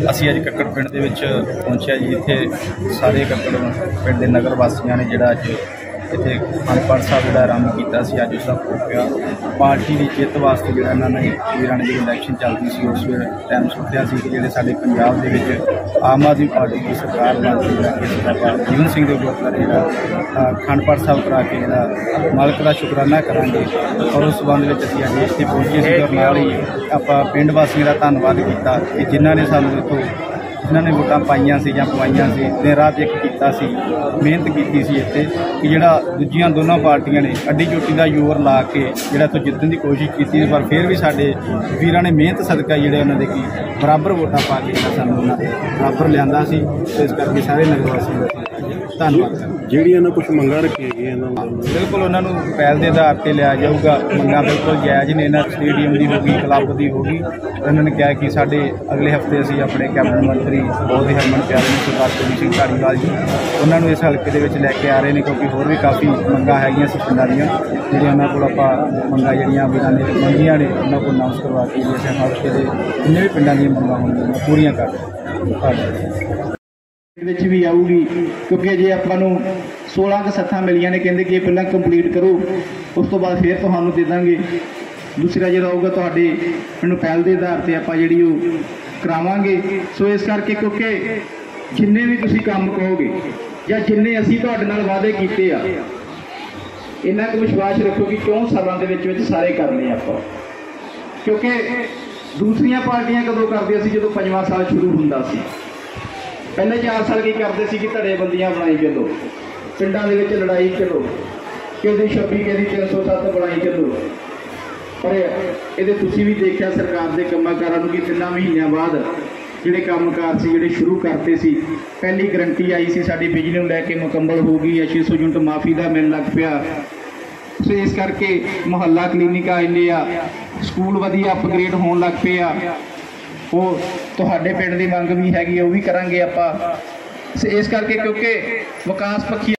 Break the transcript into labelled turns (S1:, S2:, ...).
S1: ਅਸੀਂ ਅੱਜ ਕੱਕੜ ਪਿੰਡ ਦੇ ਵਿੱਚ ਪਹੁੰਚਿਆ ਜੀ। ਇੱਥੇ ਸਾਰੇ ਕੱਕੜ ਪਿੰਡ ਦੇ ਨਗਰ ਵਾਸੀਆਂ ਨੇ ਜਿਹੜਾ ਅੱਜ ਇੱਥੇ ਅਖੰਡ ਪਾਠ ਸਾਹਿਬ ਜਿਹੜਾ ਆਰੰਭ ਕੀਤਾ ਸੀ, ਅੱਜ ਉਸਦਾ ਭੋਗ ਪਿਆ। ਪਾਰਟੀ ਦੀ ਜਿੱਤ ਵਾਸਤੇ ਜਿਹੜਾ ਇਹਨਾਂ ਨੇ ਵੀਰਾਂ ਨੇ ਜਿਹੜੀ ਇਲੈਕਸ਼ਨ ਚੱਲਦੀ ਸੀ ਉਸ ਵੇਲੇ ਟਾਈਮ ਸੁੱਟਿਆ ਸੀ ਕਿ ਜਿਹੜੇ ਸਾਡੇ ਪੰਜਾਬ ਦੇ ਵਿੱਚ ਆਮ ਆਦਮੀ ਪਾਰਟੀ ਦੀ ਸਰਕਾਰ ਬਣਦੀ ਹੈ, ਸਰਦਾਰ ਜੀਵਨ ਸਿੰਘ ਦੇ ਗੁਰਦੁਆਰੇ ਜਿਹੜਾ ਅਖੰਡ ਪਾਠ ਸਾਹਿਬ ਕਰਾ ਕੇ ਜਿਹੜਾ ਮਾਲਕ ਦਾ ਸ਼ੁਕਰਾਨਾ ਕਰਾਂਗੇ। ਔਰ ਉਸ ਸੰਬੰਧ ਵਿੱਚ ਅਸੀਂ ਅੱਜ ਇੱਥੇ ਪਹੁੰਚੇ ਸੀ ਔਰ ਨਾਲ ਹੀ ਆਪਾਂ ਪਿੰਡ ਵਾਸੀਆਂ ਦਾ ਧੰਨਵਾਦ ਕੀਤਾ ਕਿ ਜਿਨ੍ਹਾਂ ਨੇ ਸਾਨੂੰ ਇੱਥੋਂ जिन्होंने वोटां पाइयां सी जां पवाइयां सी, दिन रात एक कीता सी, मेहनत की सी इत्थे कि जिहड़ा दूजियां दोनों पार्टियां ने अड्डी चोटी का जोर ला के जिहड़ा इत्थों जितने की कोशिश की, पर फिर भी साडे वीरां ने मेहनत सदका जिहड़े उन्हां दे की बराबर वोटां पा के सानूं उन्हां बराबर लिआंदा सी। इस करके सारे नगर वासियों का धन्नवाद।
S2: ਜਿਹੜੀਆਂ ਕੁਝ ਮੰਗਾਂ ਰੱਖੀਆਂ ਗਈਆਂ
S1: बिल्कुल उन्होंने पहल के आधार पर लिया जाऊगा। मंगां बिल्कुल जायज़ ने, इन्हां स्टेडियम की होगी, क्लब की होगी। उन्होंने कहा कि साडे अगले हफ्ते असीं अपने कैबिनेट मंत्री बहुत ही हरमन प्यारे ने सरदार कुलदीप सिंह धालीवाल जी उन्होंने इस हल्के दे विच लैके आ रहे हैं, क्योंकि होर भी काफ़ी मंगां हैगियां सी पिंडां दीयां जिहड़ियां उन्हां कोल आपां मंगां जिहड़ियां वीरां ने मंगियां ने उन्हां कोल अनाउंस करवा के असीं हल्के दे जिन्ने भी पिंडां दीयां मंगां होणगीआं पूरीआं कर
S3: भी आऊगी। क्योंकि जे आपां नूं 16 सत्थां मिलियां ने, कहंदे कि पहलां कंप्लीट करो उस तो बाद फिर तुहानूं दे दांगे। दूसरा जो होगा तुहाडे मैनूं पहल के आधार पर आपां जिहड़ी ओह करावांगे। सो इस करके क्योंकि जिन्ने भी तुसीं काम कहोगे या जिन्ने असीं तुहाडे नाल वादे कीते आ, इन्ना कुछ विश्वास रखो कि 4 सालों के विच सारे करने आपां। क्योंकि दूसरियां पार्टियां कदों करदियां सी, जदों 5वां साल शुरू हुंदा सी। पहले 4 साल की करते सी कि धड़ेबंदियां बनाई चलो, पिंडां दे विच लड़ाई चलो, किसी 26 किसी 307 बनाई चलो। पर ये तुसीं भी देखा सरकार के कामां कि 3 महीनों बाद जिहड़े कामकार से जिहड़े शुरू करते सी, पहली गारंटी आई सी साडी बिजली नूं लैके मुकम्मल हो गई है, 600 यूनिट माफ़ी का मिल लग पिया। सो इस करके मुहल्ला क्लीनिक इन्ने आ, स्कूल वधिया अपग्रेड होने लग पे आ। वो तुहाडे पिंड दी मंग भी हैगी, वो भी करांगे आपां। इस करके क्योंकि विकास पक्षी